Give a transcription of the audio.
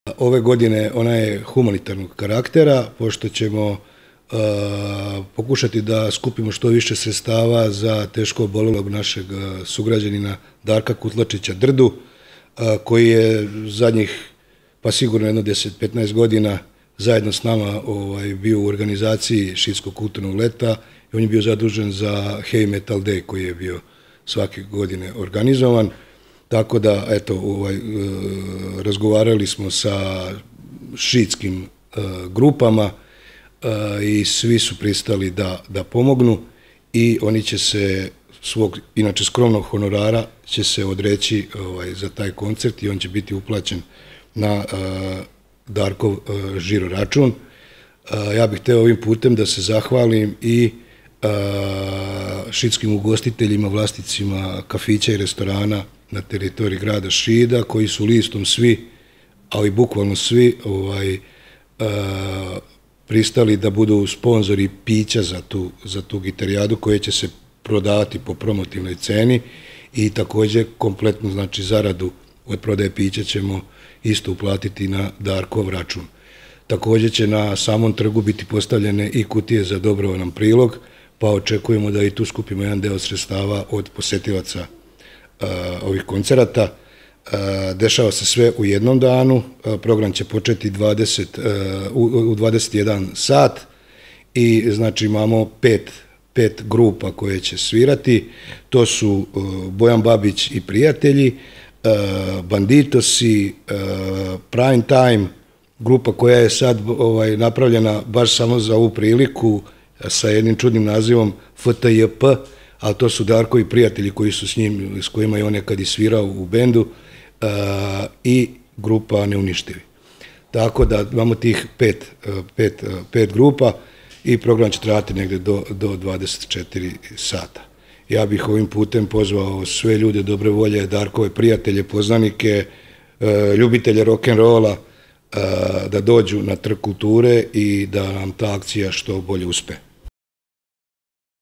Ove godine ona je humanitarnog karaktera, pošto ćemo pokušati da skupimo što više sredstava za teško obolelog našeg sugrađanina Darka Kutlačića Drdu, koji je zadnjih, pa sigurno jedno 10-15 godina zajedno s nama bio u organizaciji Šidskog kulturnog leta i on je bio zadužen za Heavy Metal Day koji je bio svake godine organizovan. Tako da, eto, razgovarali smo sa šiitskim grupama i svi su pristali da pomognu i oni će se svog, inače skromnog honorara, će se odreći za taj koncert i on će biti uplaćen na Darkov žiro račun. Ja bih hteo ovim putem da se zahvalim i šiitskim ugostiteljima, vlasnicima kafića i restorana na teritoriji grada Šida, koji su listom svi, ali bukvalno svi, pristali da budu sponzori pića za tu gitarijadu koje će se prodavati po promotivnoj ceni i takođe kompletnu, znači, zaradu od prodaje pića ćemo isto uplatiti na Darkov račun. Takođe će na samom trgu biti postavljene i kutije za dobrovoljan prilog, pa očekujemo da i tu skupimo jedan deo sredstava od posetilaca ovih koncerata. Dešava se sve u jednom danu, program će početi u 21 sat i znači imamo pet grupa koje će svirati. To su Bojan Babić i prijatelji, Banditosi, Prime Time, grupa koja je sad napravljena baš samo za ovu priliku sa jednim čudnim nazivom FTJP, ali to su Darkovi prijatelji koji su s kojima je on nekad i svirao u bendu, i grupa Neuništivi. Tako da imamo tih pet grupa i program će trajati negde do 24 sata. Ja bih ovim putem pozvao sve ljude dobre volje, Darkove prijatelje, poznanike, ljubitelje rock'n'rolla da dođu na Trg kulture i da nam ta akcija što bolje uspe.